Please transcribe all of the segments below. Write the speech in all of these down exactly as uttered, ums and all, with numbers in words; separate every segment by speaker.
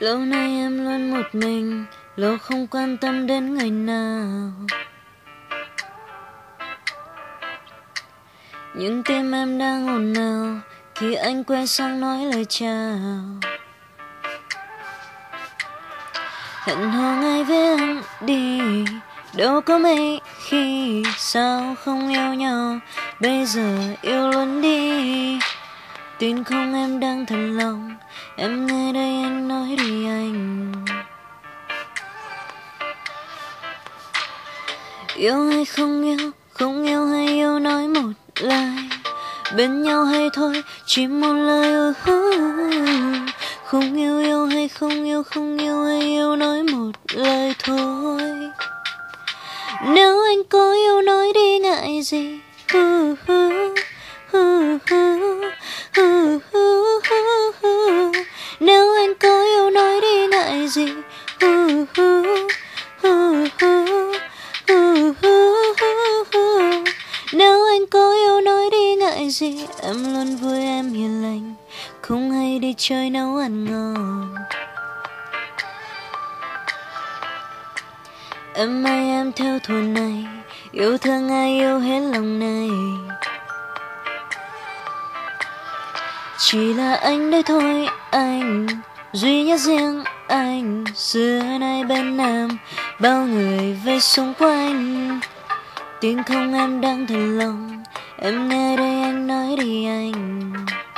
Speaker 1: Lâu nay em luôn một mình, lâu không quan tâm đến người nào. Nhưng tim em đang ồn ào khi anh quay sang nói lời chào. Hẹn hò ngay với anh đi, đâu có mấy khi sao không yêu nhau. Bây giờ yêu luôn đi, tin không em đang thật lòng. Em nghe đây anh nói đi anh. Yêu hay không yêu, không yêu hay yêu nói một lời. Bên nhau hay thôi, chỉ một lời ừ hứ. Không yêu yêu hay không yêu, không yêu hay yêu nói một lời thôi. Nếu anh có yêu nói đi ngại gì. Hừ hừ, hừ hừ, hừ hừ, hừ hừ. Nếu anh có yêu nói đi ngại gì. Hừ hừ, hừ hừ, hừ hừ, hừ hừ. Nếu anh có yêu nói đi ngại gì. Em luôn vui em hiền lành, không hay đi chơi nấu ăn ngon. Em ơi em theo thùa này, yêu thương ai yêu hết lòng này. Chỉ là anh đây thôi anh, duy nhất riêng anh. Xưa nay bên em, bao người vây xung quanh. Tin không em đang thật lòng, em nghe đây anh nói đi anh.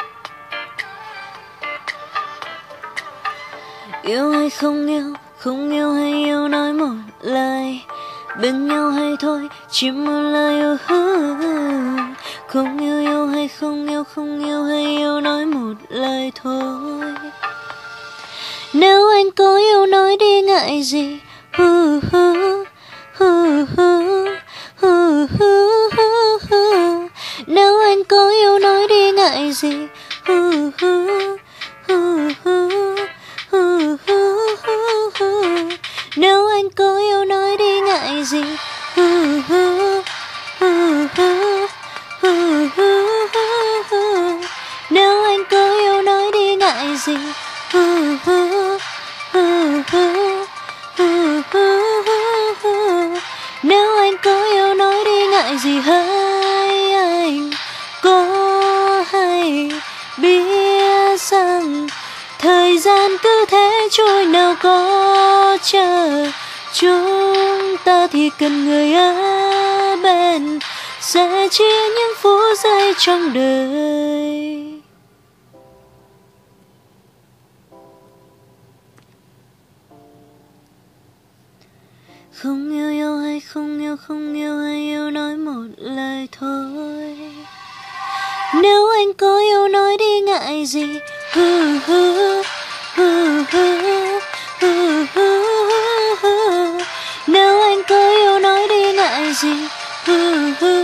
Speaker 1: Yêu hay không yêu, không yêu hay yêu nói một lời. Bên nhau hay thôi, chỉ một lời yêu hứ. Không yêu yêu hay không yêu, không yêu hay yêu nói một lời thôi. Nếu anh có yêu nói đi ngại gì. Hừ hừ, hừ hừ, hừ hừ, hừ hừ. Nếu anh có yêu nói đi ngại gì. Hừ hừ, hừ hừ, hừ hừ, hừ hừ. Nếu anh có yêu nói đi ngại gì. Hừ hừ, hừ hừ, hừ hừ, hừ hừ. Nếu anh có yêu nói đi ngại gì. Hừ hừ, hừ hừ, hừ hừ, hừ hừ. Nếu anh có yêu nói đi ngại gì. Hỡi anh có hay biết rằng thời gian cứ thế trôi, nào có chờ chúng ta thì cần người ở bên, sẽ chia những phút giây trong đời. Không yêu yêu hay không yêu, không yêu hay yêu nói một lời thôi. Nếu anh có yêu nói đi ngại gì. Hừ hừ, hừ hừ, hừ hừ, hừ hừ. Nếu anh có yêu nói đi ngại gì. Hừ hừ.